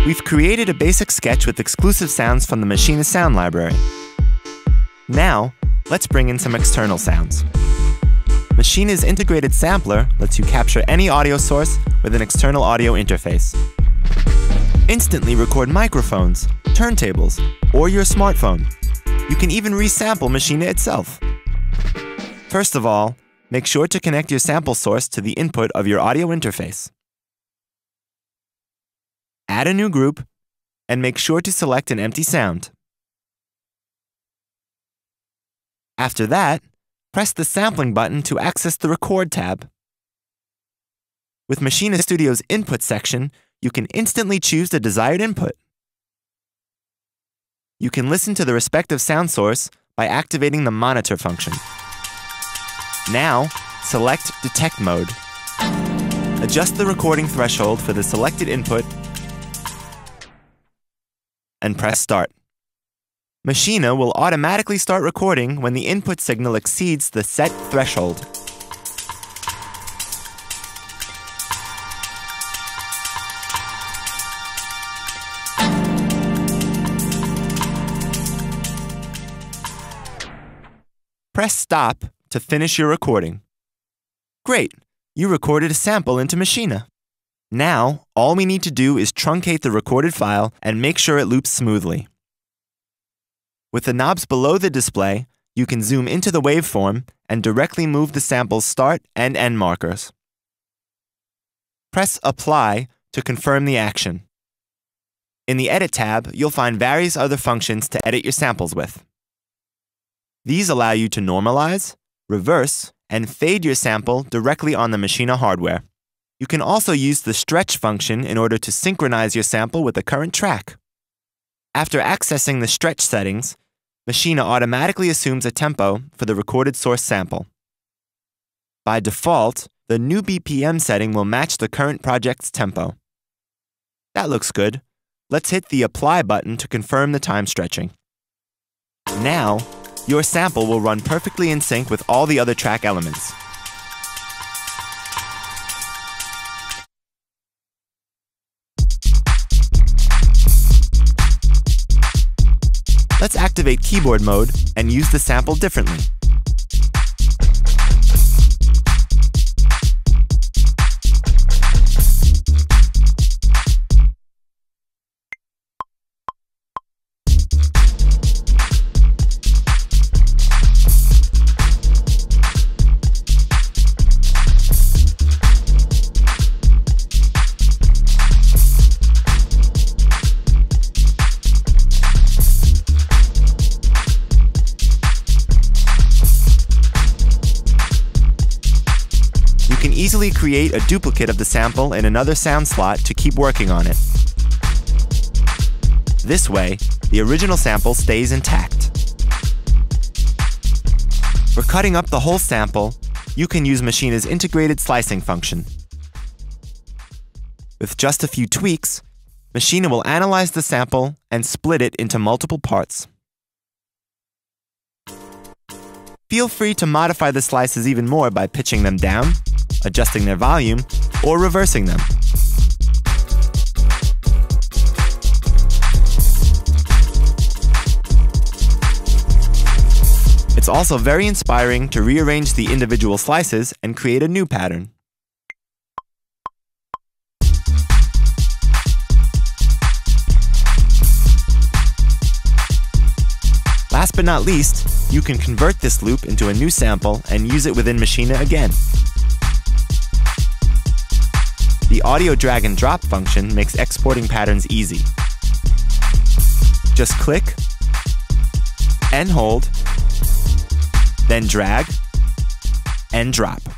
We've created a basic sketch with exclusive sounds from the Maschine sound library. Now, let's bring in some external sounds. Maschine's integrated sampler lets you capture any audio source with an external audio interface. Instantly record microphones, turntables, or your smartphone. You can even resample Maschine itself. First of all, make sure to connect your sample source to the input of your audio interface. Add a new group, and make sure to select an empty sound. After that, press the sampling button to access the Record tab. With Maschine Studio's Input section, you can instantly choose the desired input. You can listen to the respective sound source by activating the Monitor function. Now, select Detect Mode. Adjust the recording threshold for the selected input and press Start. Maschine will automatically start recording when the input signal exceeds the set threshold. Press Stop to finish your recording. Great! You recorded a sample into Maschine. Now, all we need to do is truncate the recorded file and make sure it loops smoothly. With the knobs below the display, you can zoom into the waveform and directly move the sample's start and end markers. Press Apply to confirm the action. In the Edit tab, you'll find various other functions to edit your samples with. These allow you to normalize, reverse, and fade your sample directly on the Maschine hardware. You can also use the Stretch function in order to synchronize your sample with the current track. After accessing the stretch settings, Maschine automatically assumes a tempo for the recorded source sample. By default, the new BPM setting will match the current project's tempo. That looks good. Let's hit the Apply button to confirm the time stretching. Now, your sample will run perfectly in sync with all the other track elements. Let's activate keyboard mode and use the sample differently. You can easily create a duplicate of the sample in another sound slot to keep working on it. This way, the original sample stays intact. For cutting up the whole sample, you can use Maschine's integrated slicing function. With just a few tweaks, Maschine will analyze the sample and split it into multiple parts. Feel free to modify the slices even more by pitching them down, adjusting their volume, or reversing them. It's also very inspiring to rearrange the individual slices and create a new pattern. Last but not least, you can convert this loop into a new sample and use it within Maschine again. The audio drag and drop function makes exporting patterns easy. Just click and hold, then drag and drop.